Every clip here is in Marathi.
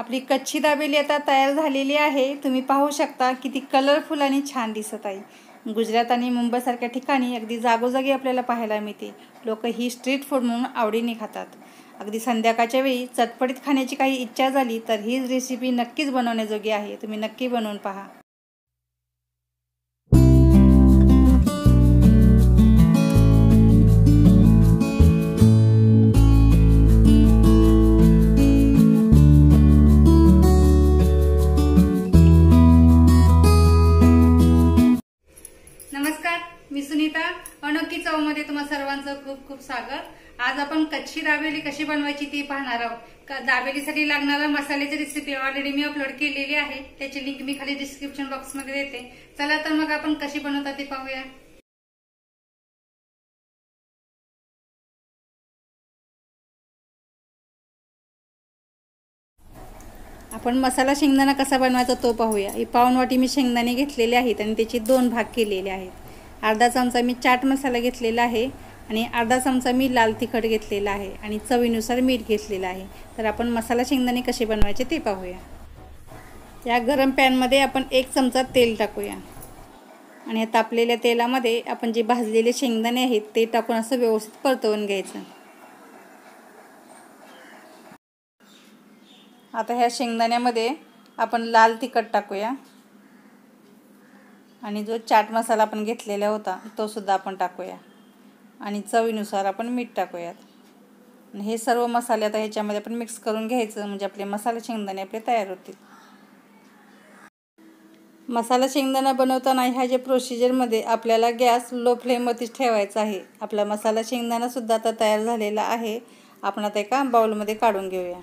आपली कच्ची दाबेली आता तयार झालेली आहे। तुम्ही पाहू शकता किती कलरफुल आणि छान दिसत आहे। गुजरात आणि मुंबईसारख्या ठिकाणी अगदी जागोजागी आपल्याला पाहायला मिळते। लोक ही स्ट्रीट फूड म्हणून आवडीने खातात। अगदी संध्याकाळच्या वेळी चटपटीत खाण्याची काही इच्छा झाली तर ही रेसिपी नक्कीच बनवण्याजोगी आहे। तुम्ही नक्की बनवून पहा। नमस्कार, मी सुनीता। अनोखी चवमध्ये तुम्हा सर्वांचं खूप खूप स्वागत। आज आपण कच्ची दाबेली कशी बनवायची ती पाहणार आहोत। दाबेलीसाठी लागणारा मसाल्याची रेसिपी ऑलरेडी मी अपलोड केलेली आहे, त्याची लिंक मी खाली डिस्क्रिप्शन बॉक्स मध्ये देते। चला तर मग आपण कशी बनवतात ते पाहूया। आपण मसाला शेंगदाणा कसा बनवायचा तो पाहूया। ही पाऊण वाटी मी शेंगदाणे घेतलेले आहेत आणि त्याचे 2 भाग केलेले आहेत। अर्धा चमचा मी चाट मसाला घेतलेला आहे आणि अर्धा चमचा मी लाल तिखट घेतलेला आहे आणि चवीनुसार मीठ घेतलेलं आहे। तर आपण मसाला शेंगदाणे कसे बनवायचे ते पाहूया। या गरम पॅन मध्ये आपण 1 चमचा तेल टाकूया आणि या तापलेल्या तेलामध्ये आपण जे भाजलेले शेंगदाणे आहेत ते टाकून असं व्यवस्थित परतवून घ्यायचं। आता ह्या शेंगदाण्यामध्ये आपण लाल तिखट टाकूया आणि जो चाट मसाला आपण घेतलेला होता तो सुद्धा आपण टाकूया आणि चवीनुसार आपण मीठ टाकूयात। आणि हे सर्व मसाले आता ह्याच्यामध्ये आपण मिक्स करून घ्यायचं, म्हणजे आपले मसाला शेंगदाणे आपले तयार होतील। मसाला शेंगदाणा बनवताना ह्या जे प्रोसिजरमध्ये आपल्याला गॅस लो फ्लेमवरतीच ठेवायचा आहे। आपला मसाला शेंगदाणा सुद्धा आता तयार झालेला आहे। आपण आता एका बाउलमध्ये काढून घेऊया।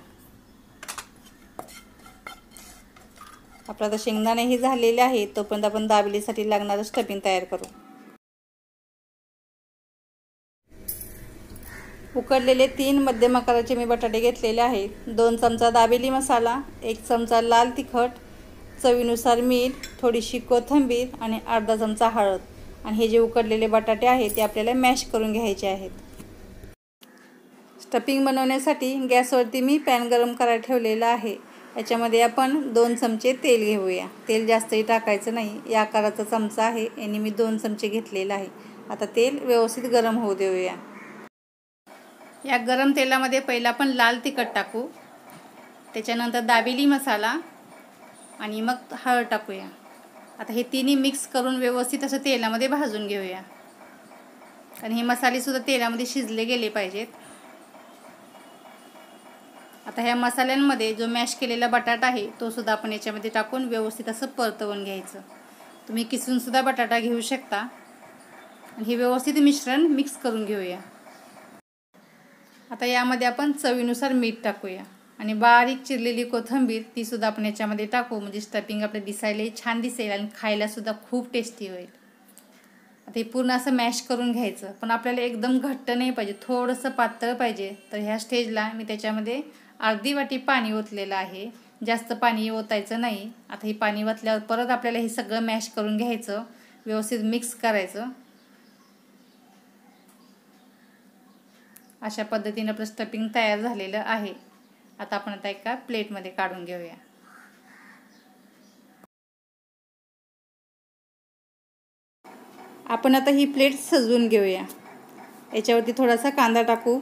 आपला आता शेंगदाणे हे झालेले आहे, तोपर्यंत आपण दाबेलीसाठी लागणारं स्टफिंग तयार करू। उकडलेले 3 मध्यम आकाराचे मी बटाटे घेतलेले आहेत। 2 चमचा दाबेली मसाला, 1 चमचा लाल तिखट, चवीनुसार मीठ, थोडीशी कोथिंबीर आणि अर्धा चमचा हळद। आणि हे जे उकडलेले बटाटे आहेत ते आपल्याला मॅश करून घ्यायचे आहेत। स्टफिंग बनवण्यासाठी गॅसवरती मी पॅन गरम करायला ठेवलेला आहे। याच्यामध्ये आपण 2 चमचे तेल घेऊया। तेल जास्तही टाकायचं नाही, या आकाराचा चमचा आहे याने मी 2 चमचे घेतलेला आहे। आता तेल व्यवस्थित गरम होऊ देऊया। या गरम तेलामध्ये पहिला आपण लाल तिखट टाकू, त्याच्यानंतर दाबेली मसाला आणि मग हळद टाकूया। आता हे तिन्ही मिक्स करून व्यवस्थित असं तेलामध्ये भाजून घेऊया आणि हे मसाले सुद्धा तेलामध्ये शिजले गेले पाहिजेत। आता ह्या मसाल्यांमध्ये जो मॅश केलेला बटाटा आहे तो सुद्धा आपण याच्यामध्ये टाकून व्यवस्थित असं परतवून घ्यायचं। तुम्ही किसून सुद्धा बटाटा घेऊ शकता आणि हे व्यवस्थित मिश्रण मिक्स करून घेऊया। आता यामध्ये आपण चवीनुसार मीठ टाकूया आणि बारीक चिरलेली कोथिंबीर ती सुद्धा आपण याच्यामध्ये टाकू, म्हणजे स्टफिंग आपलं दिसायलाही छान दिसेल आणि खायला सुद्धा खूप टेस्टी होईल। आता हे पूर्ण असं मॅश करून घ्यायचं, पण आपल्याला एकदम घट्ट नाही पाहिजे, थोडंसं पातळ पाहिजे। तर ह्या स्टेजला मी त्याच्यामध्ये अर्धी वाटी पाणी ओतलेलं आहे, जास्त पाणी ओतायचं नाही। आता हे पाणी ओतल्यावर परत आपल्याला हे सगळं मॅश करून घ्यायचं, व्यवस्थित मिक्स करायचं। अशा पद्धतीने आपलं स्टफिंग तयार झालेलं आहे। आता आपण आता एका प्लेटमध्ये काढून घेऊया। आपण आता ही प्लेट सजवून घेऊया। याच्यावरती थोडासा कांदा टाकू,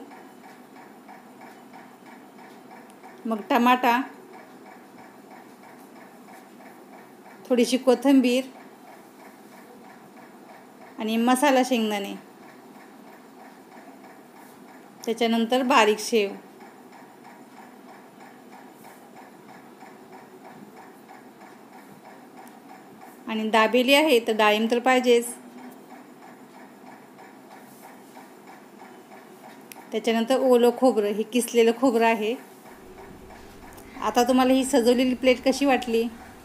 मग टमाटा, थोडीशी कोथिंबीर आणि मसाला शेंगदाणे, त्याच्यानंतर बारीक शेव आणि दाबेली आहे तर डाळिंब तर पाहिजेच। त्याच्यानंतर ओलं खोबरं, हे किसलेलं खोबरं आहे। आता तुम्हाला ही सजवलेली प्लेट कशी वाटली?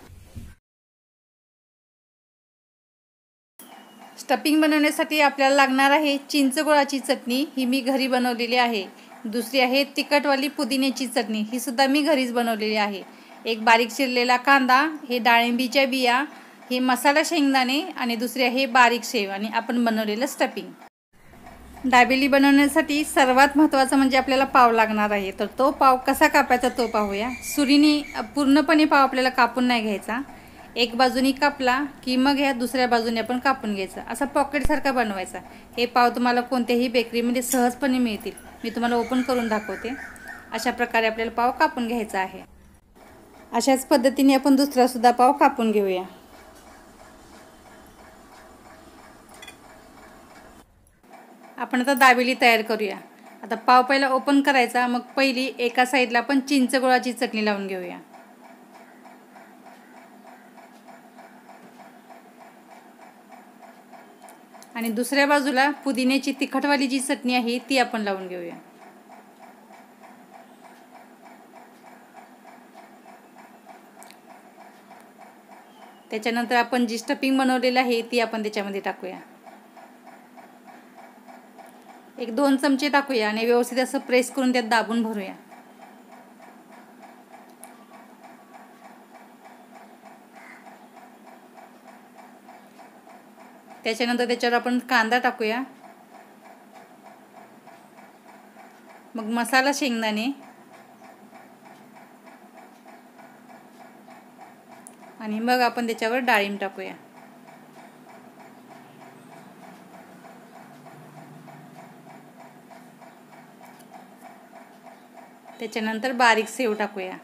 स्टफिंग बनवण्यासाठी आपल्याला लागणार आहे चिंचगुळाची चटणी, ही मी घरी बनवलेली आहे। दुसरी आहे तिखटवाली पुदिन्याची चटणी, ही सुद्धा मी घरीच बनवलेली आहे। एक बारीक चिरलेला कांदा, हे डाळिंबीच्या बिया, हे मसाला शेंगदाणे आणि दुसरी आहे बारीक शेव आणि आपण बनवलेलं स्टफिंग। दाबेली बनवण्यासाठी सर्वात महत्त्वाचं म्हणजे आपल्याला पाव लागणार आहे। तर तो पाव कसा कापायचा तो पाहूया। सुरीने पूर्णपणे पाव आपल्याला कापून नाही घ्यायचा, एक बाजूनी कापला की मग ह्या दुसऱ्या बाजूने आपण कापून घ्यायचा, असा पॉकेटसारखा बनवायचा। हे पाव तुम्हाला कोणत्याही बेकरीमध्ये सहजपणे मिळतील, मी तुम्हाला ओपन करून दाखवते। अशा प्रकारे आपल्याला पाव कापून घ्यायचा आहे। अशाच पद्धतीने आपण दुसरा सुद्धा पाव कापून घेऊया। आपण आता दाबेली तयार करूया। आता पाव पहिला ओपन करायचा, मग पहिली एका साईडला आपण चिंच गुळाची चटणी लावून घेऊया। आणि दुसऱ्या बाजूला पुदिन्याची तिखटवाली जी चटणी आहे ती आपण लावून घेऊया। त्याच्यानंतर आपण जी स्टफिंग बनवलेली आहे ती आपण त्याच्यामध्ये टाकूया। एक 2 चमचे टाकूया आणि व्यवस्थित असं प्रेस करून त्यात दाबून भरूया। त्याच्यानंतर त्याच्यावर आपण कांदा टाकूया, मग मसाला शेंगदाणे आणि मग आपण त्याच्यावर डाळिंब टाकूया। त्याच्यानंतर बारीक सेव टाकूया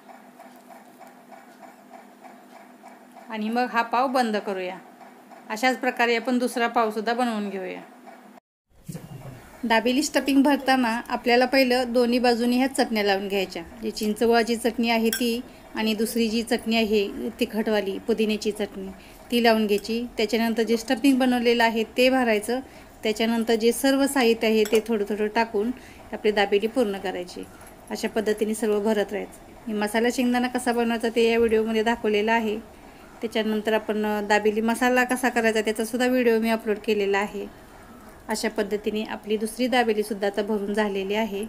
आणि मग हा पाव बंद करूया। अशाच प्रकारे आपण दुसरा पाव सुद्धा बनवून घेऊया। दाबेली स्टफिंग भरताना आपल्याला पहिलं दोन्ही बाजूनी ह्या चटण्या लावून घ्यायच्या, जी चिंचगुळाची चटणी आहे ती आणि दुसरी जी चटणी आहे तिखटवाली पुदिन्याची चटणी ती लावून घ्यायची। त्याच्यानंतर जे स्टफिंग बनवलेलं आहे ते भरायचं। त्याच्यानंतर जे सर्व साहित्य आहे ते थोडं थोडं टाकून आपली दाबेली पूर्ण करायची। अशा पद्धतीने सर्व भरत राहायचं। मसाला शेंगदाणा कसा बनवायचा ते या व्हिडिओमध्ये दाखवलेला आहे। त्याच्यानंतर आपण दाबेली मसाला कसा करायचा त्याचा सुद्धा व्हिडिओ मी अपलोड केलेला आहे। अशा पद्धतीने आपली दुसरी दाबेली सुद्धा आता भरून झालेली आहे।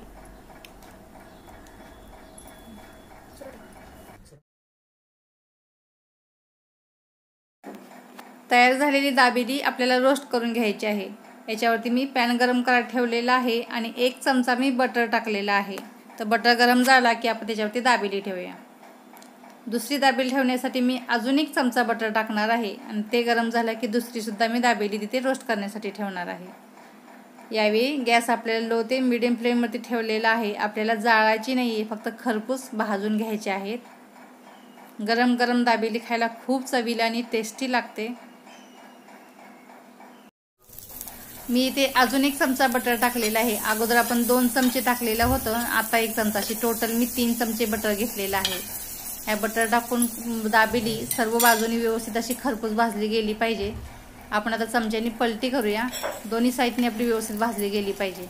तयार झालेली दाबेली आपल्याला रोस्ट करून घ्यायची आहे। याच्यावरती मी पॅन गरम करायला ठेवलेला आहे आणि 1 चमचा मी बटर टाकलेला आहे। तर बटर गरम झाला की आपण त्याच्यावरती दाबेली ठेवूया। दुसरी दाबेली ठेवण्यासाठी मी अजून 1 चमचा बटर टाकणार आहे आणि ते गरम झालं की दुसरी सुद्धा मी दाबेली तिथे रोस्ट करण्यासाठी ठेवणार आहे। यावेळी गॅस आपल्याला लो ते मीडियम फ्लेमवरती ठेवलेला आहे। आपल्याला जाळायची नाही आहे, फक्त खरपूस भाजून घ्यायचे आहेत। गरम गरम दाबेली खायला खूप चवीला आणि टेस्टी लागते। मी इथे अजून 1 चमचा बटर टाकलेला आहे। अगोदर आपण 2 चमचे टाकलेलं होतं, आता 1 चमचा, अशी टोटल मी 3 चमचे बटर घेतलेलं आहे। ह्या बटर टाकून दाबेली सर्व बाजूनी व्यवस्थित अशी खरपूस भाजली गेली पाहिजे। आपण आता चमच्यानी पलटी करूया, दोन्ही साईडने आपली व्यवस्थित भाजली गेली पाहिजे।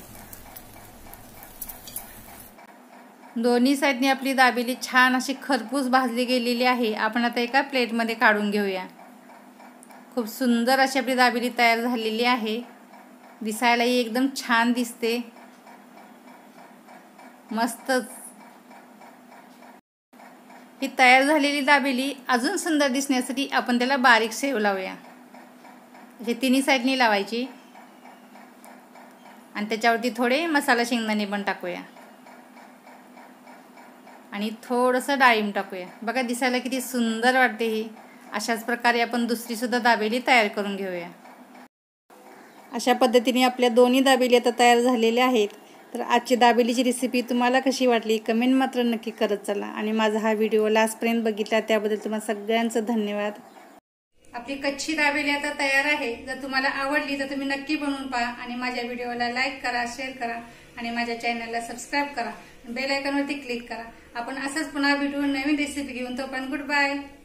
दोन्ही साईडने आपली दाबेली छान अशी खरपूस भाजली गेलेली आहे। आपण आता एका प्लेटमध्ये काढून घेऊया। खूप सुंदर अशी आपली दाबेली तयार झालेली आहे। दिसायलाही एकदम छान दिसते, मस्तच। ही तयार झालेली दाबेली अजून सुंदर दिसण्यासाठी आपण त्याला बारीक सेव लावूया। हे तिन्ही साईडनी लावायची आणि त्याच्यावरती थोडे मसाला शेंगदाणे पण टाकूया आणि थोडंसं डाळिंब टाकूया। बघा दिसायला किती सुंदर वाटते ही। अशाच प्रकारे आपण दुसरी सुद्धा दाबेली तयार करून घेऊया। अशा पद्धतीने आपल्या दोन्ही दाबेली आता तयार झालेल्या आहेत। तर आजची दाबेलीची रेसिपी तुम्हाला कशी वाटली कमेंट मात्र नक्की करत चला आणि माझा हा व्हिडिओ लास्टपर्यंत बघितला त्याबद्दल तुम्हाला सगळ्यांचं धन्यवाद। आपली कच्ची दाबेली आता तयार आहे। जर तुम्हाला आवडली तर तुम्ही नक्की बनवून पहा आणि माझ्या व्हिडिओला लाईक करा, शेअर करा आणि माझ्या चॅनलला सबस्क्राईब करा, बेल आयकॉनवरती क्लिक करा। आपण असंच पुन्हा भेटू नवीन रेसिपी घेऊन। तोपर्यंत गुड बाय।